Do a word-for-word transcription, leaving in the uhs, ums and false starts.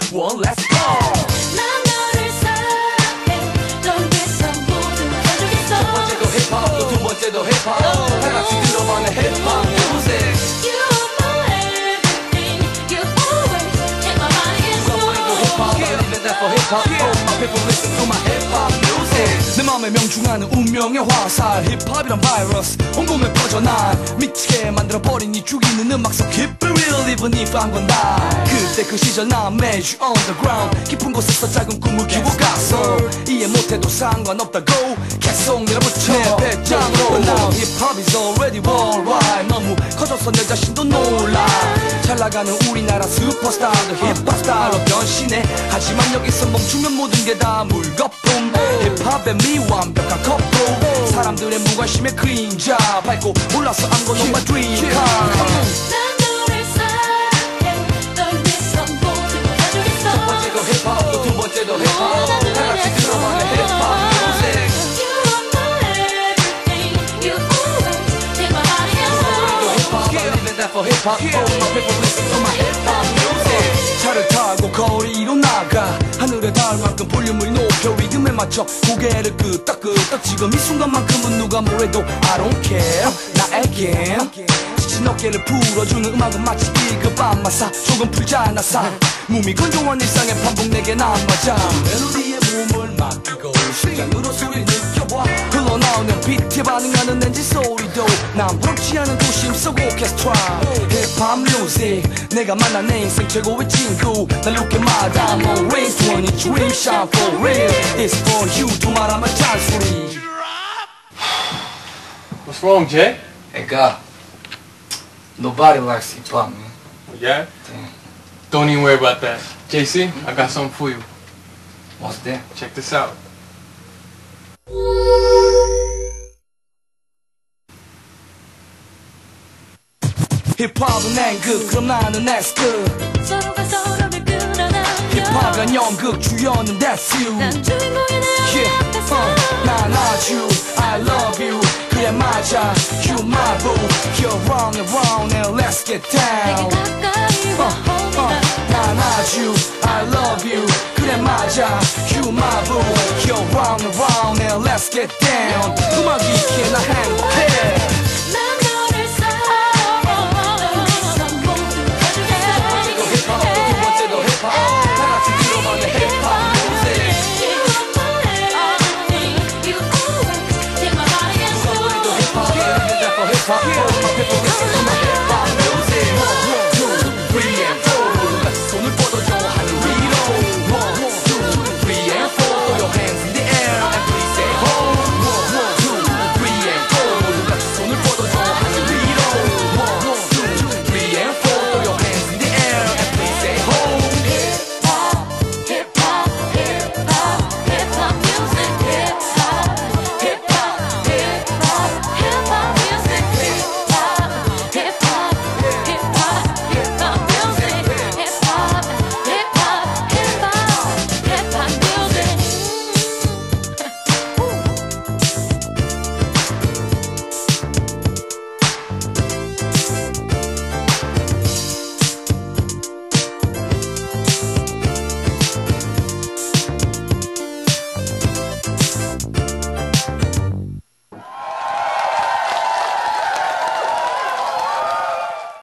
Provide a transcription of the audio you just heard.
Well, let's go. 난 너를 사랑해 넌 됐어 모두 가져있어 첫 번째도 힙합 또 두 번째도 힙합 다 같이 들어봐는 힙합 뮤직 You are my everything You always in my mind and 누가 뭐래도 힙합 I live and die for 힙합 All my people listen to my 힙합 music 내 맘에 명중하는 운명의 화살 힙합이란 바이러스 온몸에 퍼져난 미치게 만들어버린 이 죽이는 음악 속 Keep it real even if I'm gon' die 그때 그 시절 난 매주 on the ground 깊은 곳에서 작은 꿈을 키워갔어 이해 못해도 상관없다고 계속 밀어붙여 내 배짱으로 Now 힙합 is already worldwide 너무 커져서 내 자신도 놀라 잘 나가는 우리나라 슈퍼스타도 힙합 스타일로 변신해 하지만 여기서 멈추면 모든 게 다 물거품 힙합의 미완벽한 커플 사람들의 무관심에 그림자 밟고 올라서 I'm gonna my dream car 난 너를 사랑해 넌 됐어 모두 가져있어 첫 번째도 힙합 또 두 번째도 힙합 다 같이 들어봐는 힙합 뮤직 You are my everything You always in my mind and 우리도 힙합 I live and die for 힙합 All my people listen to my 힙합 music 차를 타고 거리로 나가 하늘에 닿을 만큼 볼륨을 높여 리듬에 맞춰 고개를 끄덕끄덕 지금 이 순간만큼은 누가 뭐래도 I don't care 나에겐 지친 어깨를 풀어주는 음악은 마치 일급 안마사 조금 풀잖아 사 몸이 건조한 일상의 반복 내겐 안 맞아 멜로디에 몸을 맡기고 심장으로 소리를 느껴봐 흘러나오는 비트에 반응하는 엔진 소리도 난 부럽지 않은 도심 속 오케스트라 힙합 뮤직 내가 만난 내 인생 최고의 친구 날 웃게 마다 I'm always doing it dream shine for real It's for you 두말하면 잔소리 What's wrong, Jay? Hey, God. Nobody likes hip hop, man. Yeah? Damn. Don't even worry about that. J C, I got something for you. What's that? Check this out. 힙합은 N극 그럼 나는 S극 서로가 서로를 끌어당겨 힙합은 연극 주연은 That's you 난 주인공이 내 Yeah, 앞에서 uh, 난 아주 I love you 그래 맞아 You my boo You're wrong and wrong and let's get 내게 down 가까이 와 hold me up 난 아주 I love you 그래 맞아 You my boo You're wrong and wrong and let's get down 음악이 있기에 나 행복해